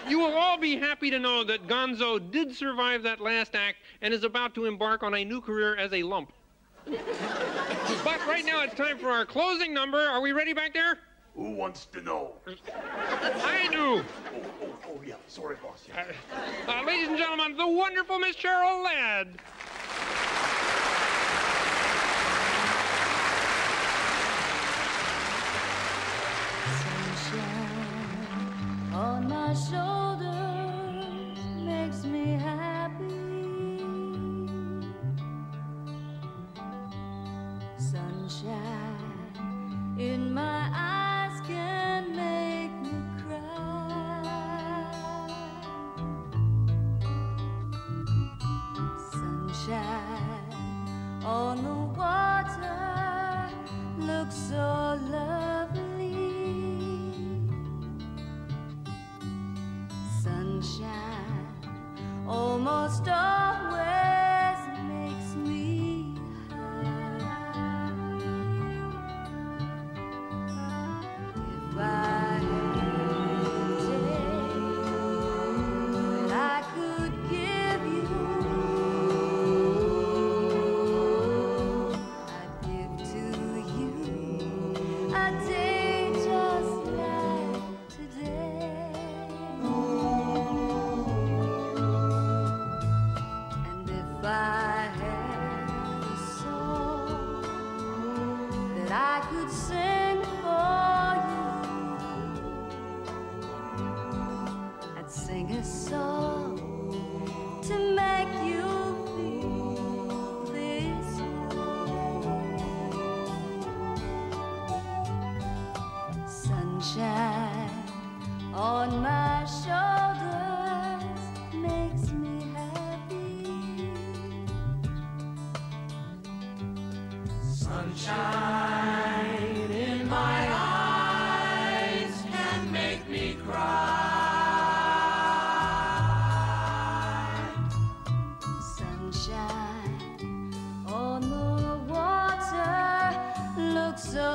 You will all be happy to know that Gonzo did survive that last act and is about to embark on a new career as a lump. But right now it's time for our closing number. Are we ready back there? Who wants to know? I do. Oh, yeah. Sorry, boss. Yeah. Ladies and gentlemen, the wonderful Miss Cheryl Ladd. Sunshine on my shoulders makes me happy. Sunshine in my eyes can make me cry. Sunshine on the water looks so lovely. Sunshine almost always makes me high. If I had a day that I could give you, I'd give to you a day just like today. And if I had a song that I could sing for you, I'd sing a song to make you feel this way. Sunshine on my shoulders makes me happy. Sunshine in my eyes can make me cry. Sunshine on the water looks so